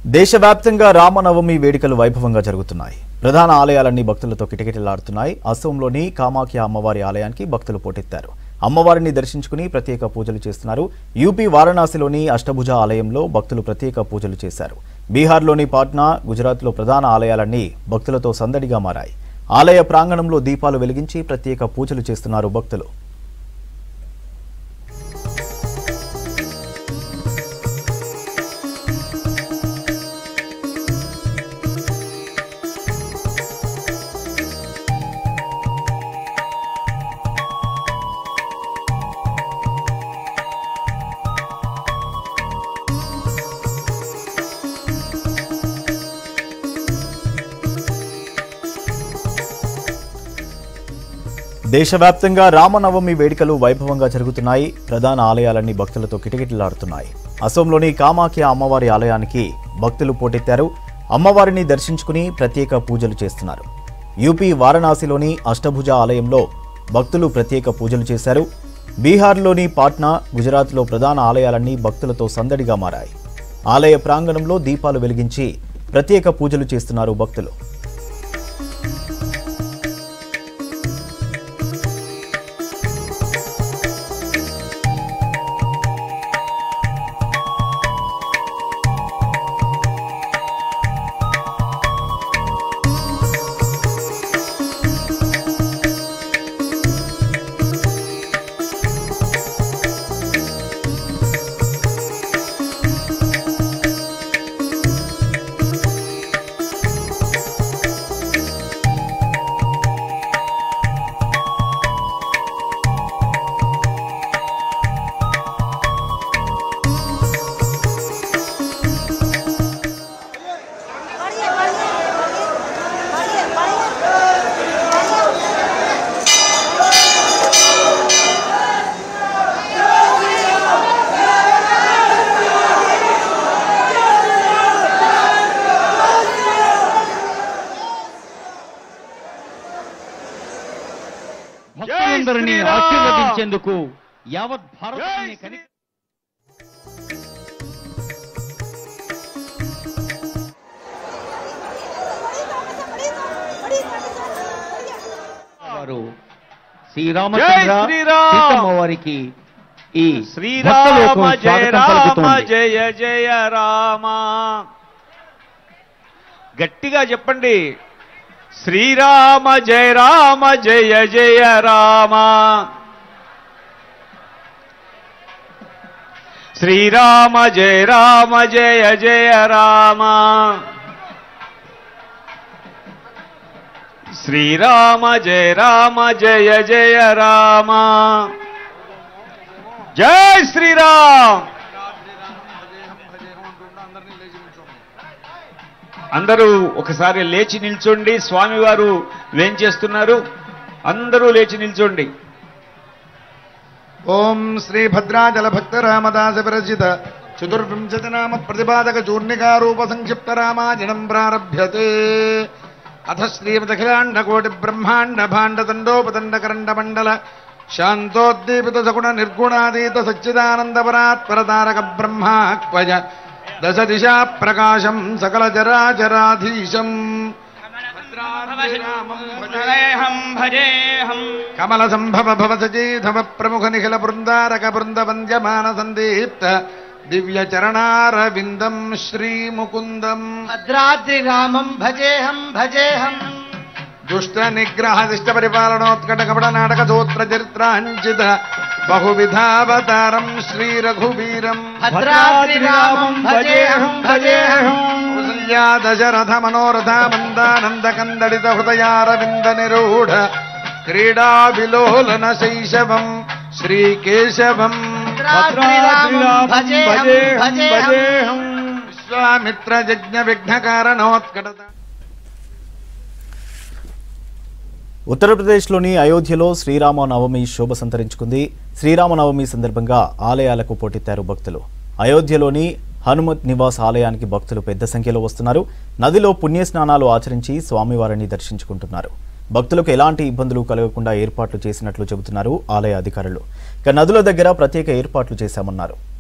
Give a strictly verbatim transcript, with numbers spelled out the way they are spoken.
దేశవ్యాప్తంగా రామనవమి వేడుకలు వైభవంగా జరుగుతున్నాయి. ప్రధాన ఆలయాలన్నీ భక్తులతో కిటకిటలాడుతున్నాయి. అసోంలోని కామాఖ్య అమ్మవారి ఆలయానికి భక్తులు పోటెత్తారు. అమ్మవారిని దర్శించుకుని ప్రత్యేక పూజలు చేస్తున్నారు. యూపీ వారణాసిలోని అష్టభుజ ఆలయంలో భక్తులు ప్రత్యేక పూజలు చేశారు. బీహార్లోని పాట్నా, గుజరాత్లో ప్రధాన ఆలయాలన్నీ భక్తులతో సందడిగా మారాయి. ఆలయ ప్రాంగణంలో దీపాలు వెలిగించి ప్రత్యేక పూజలు చేస్తున్నారు భక్తులు. దేశవ్యాప్తంగా రామనవమి వేడుకలు వైభవంగా జరుగుతున్నాయి. ప్రధాన ఆలయాలన్నీ భక్తులతో కిటకిటలాడుతున్నాయి. అసోంలోని కామాఖ్య అమ్మవారి ఆలయానికి భక్తులు పోటెత్తారు. అమ్మవారిని దర్శించుకుని ప్రత్యేక పూజలు చేస్తున్నారు. యూపీ వారణాసిలోని అష్టభుజ ఆలయంలో భక్తులు ప్రత్యేక పూజలు చేశారు. బీహార్లోని పాట్నా, గుజరాత్లో ప్రధాన ఆలయాలన్నీ భక్తులతో సందడిగా మారాయి. ఆలయ ప్రాంగణంలో దీపాలు వెలిగించి ప్రత్యేక పూజలు చేస్తున్నారు భక్తులు. భక్తులందరినీ ఆశీర్వదించేందుకు యావత్ భారతాన్ని కని వారు శ్రీరామచంద్ర సీతమ్మ వారికి ఈ శ్రీరామ జయ రామ జయ జయ రామ గట్టిగా చెప్పండి. శ్రీరామ జయ రామ జయ జయ రామ శ్రీరామ జయ రామ జయ జయ రామ శ్రీరామ జయ రామ జయ జయ రామ జై శ్రీరామ్. అందరూ ఒకసారి లేచి నిల్చోండి. స్వామివారు వేంచేస్తున్నారు. అందరూ లేచి నిల్చోండి. ఓం శ్రీ భద్రాచల భక్త రామదాస విరచిత చతుర్వింశతి నామ ప్రతిపాదక చూర్ణికారూప సంక్షిప్త రామాయణం ప్రారభ్యతే. అథ శ్రీమదఖిలాండ కోటి బ్రహ్మాండ భాండ తండోపతండ కరండ మండల శాంతోద్దీపిత సగుణ నిర్గుణాతీత సచ్చిదానంద పరాత్పర తారక బ్రహ్మాక్వజ దశ దిశా ప్రకాశం సకల చరాచరాధీశం కమల సంభవ భవ సచీధవ ప్రముఖ నిఖిల బృందారక బృంద వంద్యమాన సందీప్త దివ్య చరణారవిందం శ్రీముకుందం భద్రాద్రి రామం భజేహం భజేహం దుష్ట నిగ్రహ దిష్ట పరిపాలనోత్కట కపట నాటక సూత్ర చరిత్రాంచిత బహువిధావతారం శ్రీ రఘువీరం భద్రాద్రి రామం భజేహం భజేహం కౌసల్యా దశరథ మనోరథ మందానంద కందడిత హృదయారవింద నిరూఢ క్రీడా విలోలన శైశవం శ్రీకేశవం విశ్వామిత్ర యజ్ఞ విఘ్న కారణోత్కట. ఉత్తరప్రదేశ్లోని అయోధ్యలో శ్రీరామనవమి శోభ సంతరించుకుంది. శ్రీరామనవమి సందర్భంగా ఆలయాలకు పోటెత్తారు భక్తులు. అయోధ్యలోని హనుమత్ నివాస్ ఆలయానికి భక్తులు పెద్ద సంఖ్యలో వస్తున్నారు. నదిలో పుణ్యస్నానాలు ఆచరించి స్వామివారిని దర్శించుకుంటున్నారు. భక్తులకు ఎలాంటి ఇబ్బందులు కలగకుండా ఏర్పాట్లు చేసినట్లు చెబుతున్నారు ఆలయ అధికారులు. ఇక నదుల దగ్గర ప్రత్యేక ఏర్పాట్లు చేశామన్నారు.